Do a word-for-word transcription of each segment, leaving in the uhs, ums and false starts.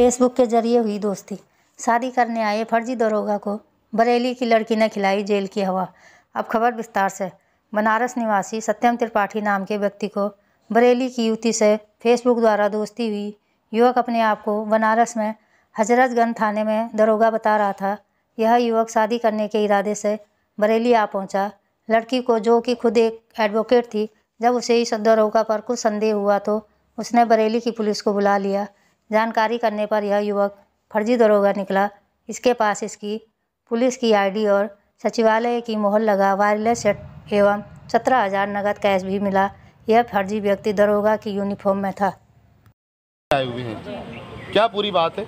Facebook के जरिए हुई दोस्ती। शादी करने आए फर्जी दरोगा को बरेली की लड़की ने खिलाई जेल की हवा। अब खबर विस्तार से। बनारस निवासी सत्यम त्रिपाठी नाम के व्यक्ति को बरेली की युवती से फेसबुक द्वारा दोस्ती हुई। युवक अपने आप को बनारस में हजरतगंज थाने में दरोगा बता रहा था। यह युवक शादी करने के इरादे से बरेली आ पहुंचा। लड़की को, जो कि खुद एक एडवोकेट थी, जब उसे इस दरोगा पर कुछ संदेह हुआ तो उसने बरेली की पुलिस को बुला लिया। जानकारी करने पर यह युवक फर्जी दरोगा निकला। इसके पास इसकी पुलिस की आईडी और सचिवालय की मोहर लगा वायरलेस सेट एवं सत्रह हजार नगद कैश भी मिला। यह फर्जी व्यक्ति दरोगा की यूनिफॉर्म में था। आए हुए हैं, क्या पूरी बात है?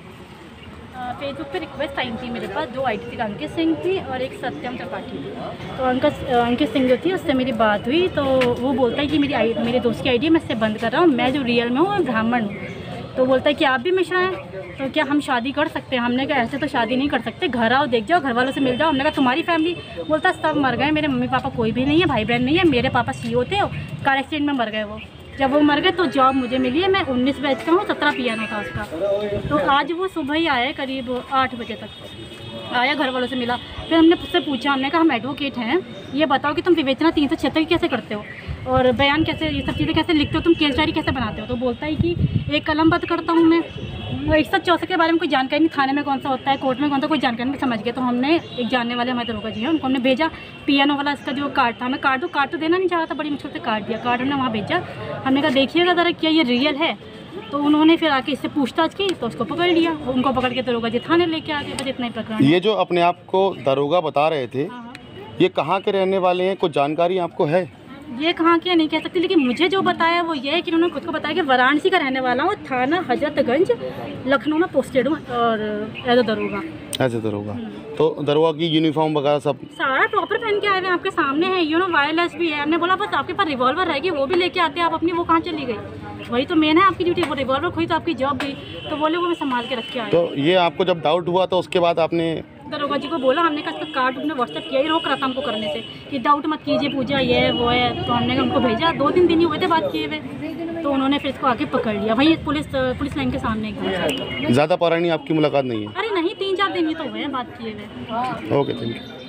फेसबुक पे रिक्वेस्ट आई थी मेरे पास। दो आई डी थी, अंकित सिंह थी और एक सत्यम त्रिपाठी थी। तो अंकित अंकित सिंह जो थी उससे मेरी बात हुई तो वो बोलता है कि मेरी आई मेरे दोस्त की आईडी मैं इससे बंद कर रहा हूँ, मैं जो रियल में हूँ मैं ब्राह्मण हूँ। तो बोलता है कि आप भी मिश्रा हैं तो क्या हम शादी कर सकते हैं? हमने कहा ऐसे तो शादी नहीं कर सकते, घर आओ देख जाओ, घर वालों से मिल जाओ। हमने कहा तुम्हारी फैमिली? बोलता सब मर गए, मेरे मम्मी पापा कोई भी नहीं है, भाई बहन नहीं है। मेरे पापा सी ओ थे, कार एक्सीडेंट में मर गए वो। जब वो मर गए तो जॉब मुझे मिली है, मैं उन्नीस बैच का हूँ, सत्रह पी एन ओ था उसका। तो आज वो सुबह ही आया करीब आठ बजे तक आया, घर वालों से मिला। फिर हमने उससे पूछा, हमने कहा हम एडवोकेट हैं, ये बताओ कि तुम विवेचना तीन सौ छिहत्तर की कैसे करते हो और बयान कैसे, ये सब चीज़ें कैसे लिखते हो, तुम केस डायरी कैसे बनाते हो? तो बोलता है कि एक कलमबद्ध करता हूँ मैं। एक सौ चौसठ के बारे में कोई जानकारी नहीं, थाने में कौन सा होता है, कोर्ट में कौन सा, कोई जानकारी नहीं समझ गए। तो हमने एक जानने वाले हमारे दरोगा जी हैं, उनको हमने भेजा। पीएनओ वाला इसका जो कार्ड था, हमें कार्ड दो, कार्ड तो देना नहीं चाह रहा था, बड़ी मुश्किल से कार्ड दिया। कार्ड हमने वहाँ भेजा। हमने कहा देखिएगा ज़रा क्या ये रियल है? तो उन्होंने फिर आके इससे पूछताछ की तो उसको पकड़ लिया। उनको पकड़ के दरोगा जी थाने लेके आ गए। बस इतना ही प्रकरण। ये जो अपने आप को दरोगा बता रहे थे, हाँ। ये कहाँ के रहने वाले हैं? कुछ जानकारी आपको है? ये कहाँ के नहीं कह सकती, लेकिन मुझे जो बताया वो ये है कि उन्होंने खुद को बताया कि वाराणसी का रहने वाला हूँ, थाना हजरतगंज लखनऊ में पोस्टेड हूँ और एज अ दरोगा। एज अ दरोगा। तो दरोगा की यूनिफॉर्म वगैरह सब सारा प्रॉपर पहन के आए हुए आपके सामने है। यू नो वायरलेस भी है। हमने बोला बस आपके पास रिवॉल्वर रहेगी, वो भी लेके आते हैं आप अपनी, वो कहाँ चली गई? वही तो मेन है आपकी ड्यूटी, वो रिवॉल्वर खोई तो आपकी जॉब गई। तो बोले वो मैं संभाल के रख के आया। तो ये आपको जब डाउट हुआ तो उसके बाद आपने दरोगा जी को बोला, हमने कहा इसका कार्ड उन्होंने व्हाट्सएप किया ही रोक रहा था हमको करने से कि डाउट मत कीजिए, पूजा ये है वो है। तो हमने उनको भेजा, दो तीन दिन ही हुए थे बात किए हुए। तो उन्होंने फिर इसको आके पकड़ लिया वही पुलिस पुलिस लाइन के सामने। ज़्यादा पुरानी आपकी मुलाकात नहीं है? अरे नहीं, तीन चार दिन ही तो हुए हैं बात किए हुए। Okay, thank you.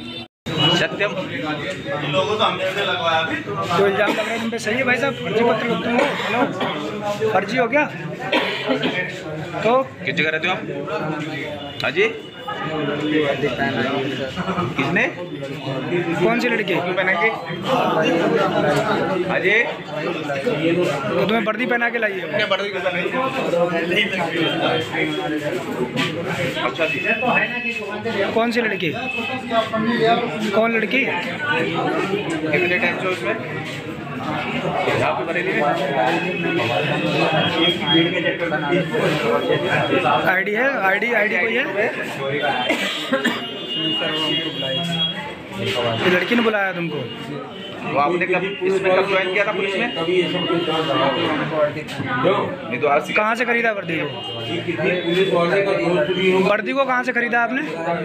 सत्यम लोगों तो हमने से लगवाया अभी जो इल्जाम लग रहा है तुम पे सही है भाई साहब? फर्जी पत्र तुम हो? हेलो, फर्जी हो क्या? तो किस जगह रहते हो आप? हाँ जी, किसने? कौन सी लड़की? क्यों पहनाएंगे? हाँ जी, तो तुम्हें वर्दी पहना के लाई है? वर्दी क्यों पहनाई? अच्छा जी, कौन सी लड़की? कौन लड़की? कितने टाइम से उसमें यहाँ पे बरेली में आईडी है? आईडी आईडी कोई है? ये लड़की ने बुलाया तुमको? तो आपने कब इसमें कब ज्वाइन किया था पुलिस में? नहीं तो आज कहाँ से खरीदा वर्दी को? वर्दी को कहाँ से खरीदा आपने?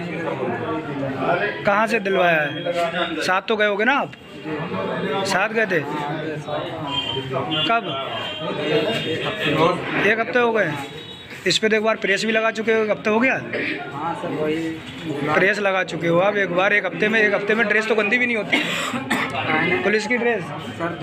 कहाँ से दिलवाया है? साथ तो गए होगे ना आप? साथ गए थे? कब? एक हफ्ते हो गए। इस पे तो एक बार प्रेस भी लगा चुके हो, एक हफ्ते हो गया? हाँ सर, वही प्रेस लगा चुके हो आप एक बार। एक हफ्ते में एक हफ्ते में ड्रेस तो गंदी भी नहीं होती पुलिस की ड्रेस। सर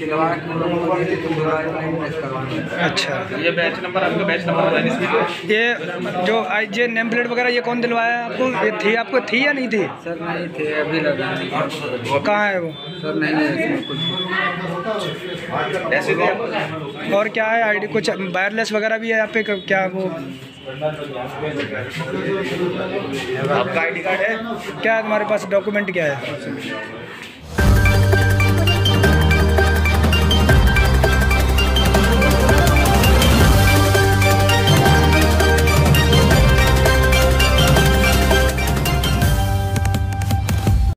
अच्छा, ये बैच नंबर आपका बैच नंबर ये जो आई जे नेम प्लेट वगैरह ये कौन दिलवाया आपको? ये थी आपको, थी या नहीं थी? सर नहीं थे, अभी लगा। कहाँ है वो? सर नहीं है कुछ। ऐसे थे। और क्या है आईडी? कुछ वायरलेस वगैरह भी है यहाँ पे? क्या वो आपका आईडी कार्ड है? क्या है तुम्हारे पास? डॉक्यूमेंट क्या है?